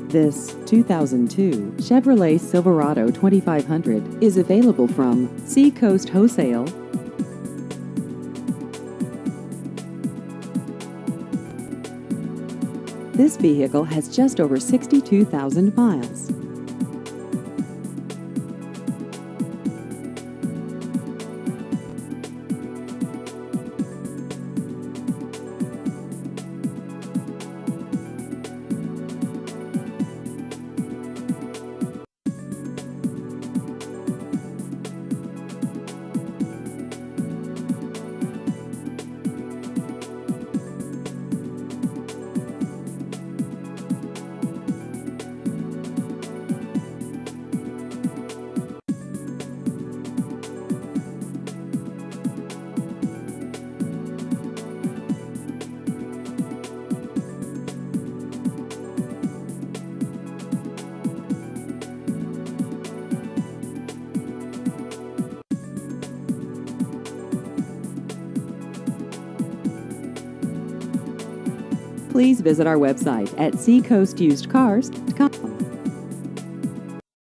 This 2002 Chevrolet Silverado 2500 is available from Seacoast Wholesale. This vehicle has just over 62,000 miles. Please visit our website at seacoastusedcars.com.